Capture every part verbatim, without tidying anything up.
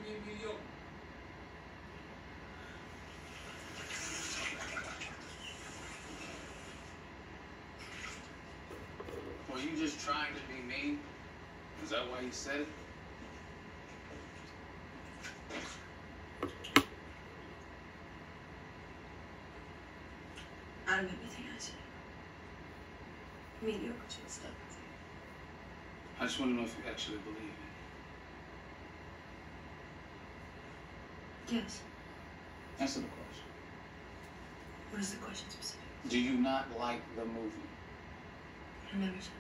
being mediocre. Were you just trying to be mean? Is that why you said it? Out of everything I said, mediocre is what stuck with you. I just want to know if you actually believe it. Yes. Answer the question. What is the question specific? Do you not like the movie? I never said.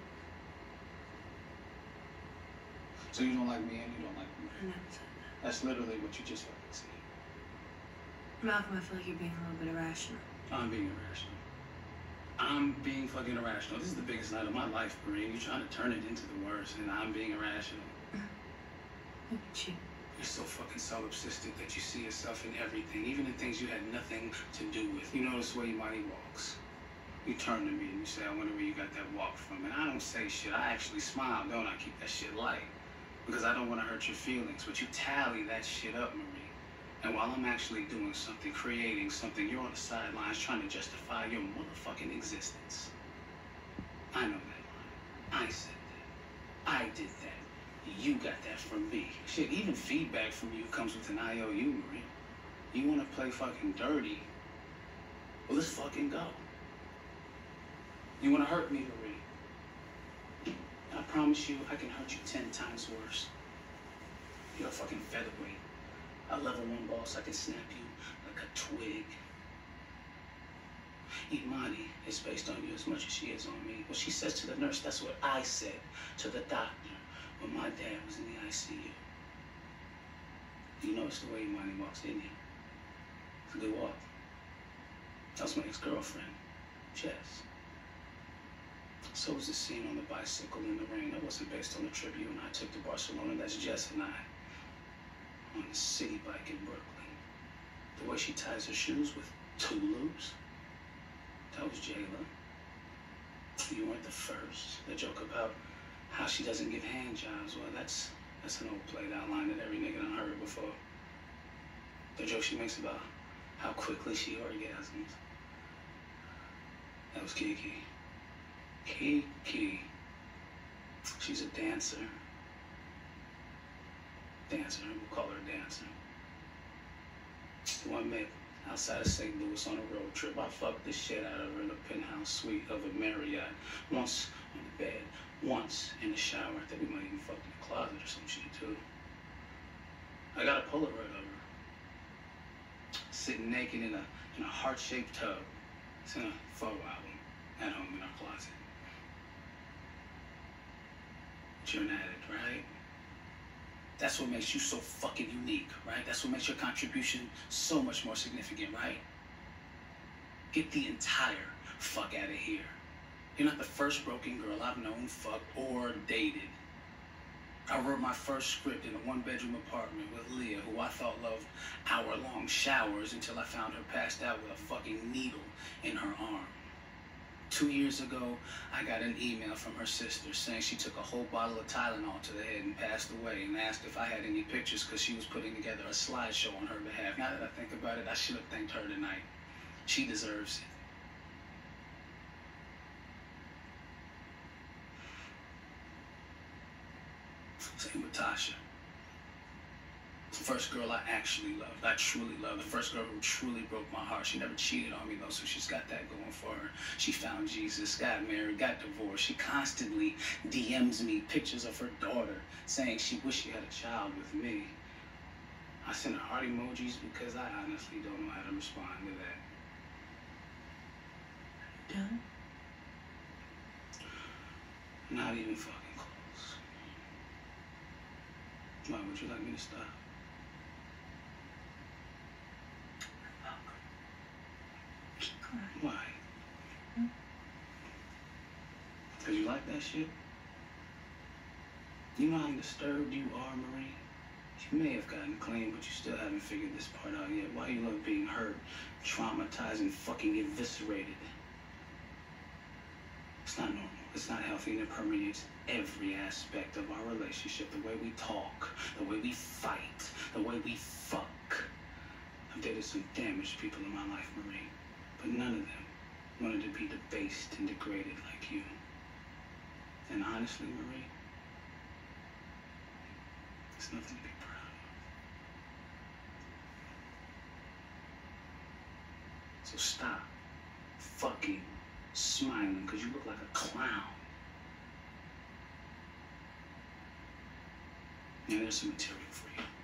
So you don't like me and you don't like me? I never said that. That's literally what you just fucking said. Malcolm, I feel like you're being a little bit irrational. I'm being irrational. I'm being fucking irrational. This is the biggest night of my life, Marie. You're trying to turn it into the worst, and I'm being irrational. Look at you. You're so fucking solipsistic that you see yourself in everything, even in things you had nothing to do with. You notice the way Imani walks. You turn to me and you say, I wonder where you got that walk from. And I don't say shit. I actually smile, don't I? Keep that shit light. Because I don't want to hurt your feelings. But you tally that shit up, Marie. And while I'm actually doing something, creating something, you're on the sidelines trying to justify your motherfucking existence. I know that line. I said that. I did that. You got that from me. Shit, even feedback from you comes with an I O U, Marie. You want to play fucking dirty? Well, let's fucking go. You want to hurt me, Marie? I promise you, I can hurt you ten times worse. You're a fucking featherweight. A level one boss, I can snap you like a twig. Imani is based on you as much as she is on me. What she says to the nurse, that's what I said to the doctor when my dad was in the I C U. You notice the way Imani walks, didn't you? It's a good walk. That was my ex-girlfriend, Jess. So was the scene on the bicycle in the rain. That wasn't based on the Tribune I took to Barcelona. That's Jess and I. On the city bike in Brooklyn. The way she ties her shoes with two loops. That was Jayla. You weren't the first. The joke about how she doesn't give hand jobs. Well, that's that's an old played out line that every nigga done heard before. The joke she makes about how quickly she orgasms. That was Kiki. Kiki. She's a dancer. Dancer, we'll call her a dancer. One met outside of Saint Louis on a road trip. I fucked the shit out of her in a penthouse suite of a Marriott. Once on the bed, once in the shower. I think we might even fuck in the closet or some shit too. I got a Polaroid of her. Sitting naked in a in a heart-shaped tub. It's in a photo album at home in our closet. But you're an addict, right? That's what makes you so fucking unique, right? That's what makes your contribution so much more significant, right? Get the entire fuck out of here. You're not the first broken girl I've known, fucked, or dated. I wrote my first script in a one-bedroom apartment with Leah, who I thought loved hour-long showers until I found her passed out with a fucking needle in her arm. Two years ago, I got an email from her sister saying she took a whole bottle of Tylenol to the head and passed away, and asked if I had any pictures because she was putting together a slideshow on her behalf. Now that I think about it, I should have thanked her tonight. She deserves it. Same with Tasha. The first girl I actually loved, I truly loved. The first girl who truly broke my heart. She never cheated on me though, so she's got that going for her. She found Jesus, got married, got divorced. She constantly D Ms me pictures of her daughter saying she wished she had a child with me. I send her heart emojis because I honestly don't know how to respond to that. Done? Not even fucking close. Why would you like me to stop? Why? Hmm? Cause you like that shit? You know how disturbed you are, Marie? You may have gotten clean, but you still haven't figured this part out yet. Why you love being hurt, traumatized, and fucking eviscerated? It's not normal. It's not healthy, and it permeates every aspect of our relationship. The way we talk, the way we fight, the way we fuck. I've dated some damaged people in my life, Marie, but none of them wanted to be debased and degraded like you. And honestly, Marie, it's nothing to be proud of. So stop fucking smiling, because you look like a clown. And there's some material for you.